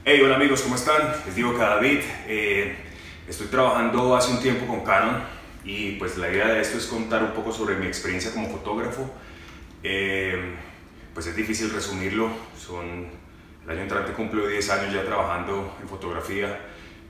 Hey, hola amigos, ¿cómo están? Les digo que David, estoy trabajando hace un tiempo con Canon y pues la idea de esto es contar un poco sobre mi experiencia como fotógrafo. Pues es difícil resumirlo, el año entrante cumplo 10 años ya trabajando en fotografía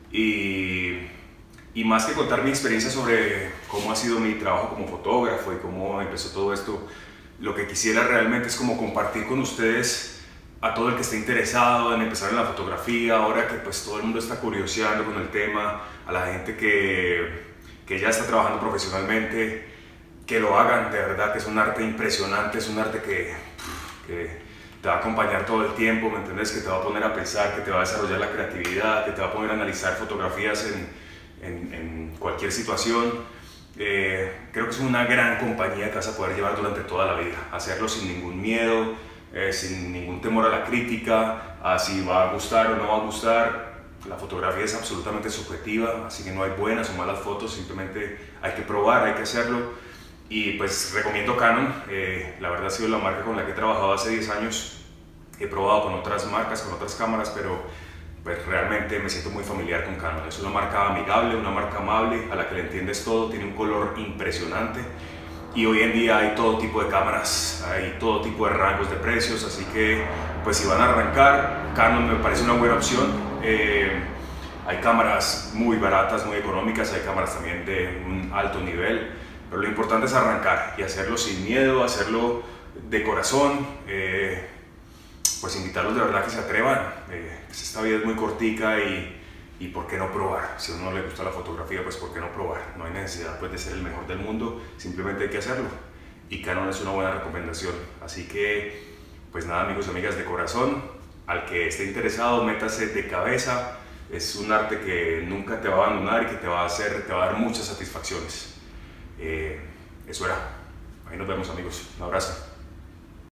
y más que contar mi experiencia sobre cómo ha sido mi trabajo como fotógrafo y cómo empezó todo esto, lo que quisiera realmente es como compartir con ustedes a todo el que esté interesado en empezar en la fotografía, ahora que pues todo el mundo está curioseando con el tema, a la gente que ya está trabajando profesionalmente, que lo hagan, de verdad que es un arte impresionante, es un arte que te va a acompañar todo el tiempo, ¿me entiendes? Que te va a poner a pensar, que te va a desarrollar la creatividad, que te va a poner a analizar fotografías en cualquier situación. Creo que es una gran compañía que vas a poder llevar durante toda la vida, hacerlo sin ningún miedo, sin ningún temor a la crítica, a si va a gustar o no va a gustar. La fotografía es absolutamente subjetiva, así que no hay buenas o malas fotos, simplemente hay que probar, hay que hacerlo. Y pues recomiendo Canon, la verdad ha sido la marca con la que he trabajado hace 10 años. He probado con otras marcas, con otras cámaras, pero pues realmente me siento muy familiar con Canon. Es una marca amigable, una marca amable, a la que le entiendes todo, tiene un color impresionante. Y hoy en día hay todo tipo de cámaras, hay todo tipo de rangos de precios, así que pues si van a arrancar, Canon me parece una buena opción. Hay cámaras muy baratas, muy económicas, hay cámaras también de un alto nivel, pero lo importante es arrancar y hacerlo sin miedo, hacerlo de corazón. Pues invitarlos de verdad que se atrevan. Esta vida es muy cortica y ¿por qué no probar? Si a uno le gusta la fotografía, pues ¿por qué no probar? No hay necesidad pues, de ser el mejor del mundo, simplemente hay que hacerlo. Y Canon es una buena recomendación. Así que, pues nada amigos y amigas, de corazón, al que esté interesado, métase de cabeza. Es un arte que nunca te va a abandonar y que te va a dar muchas satisfacciones. Eso era. Ahí nos vemos amigos. Un abrazo.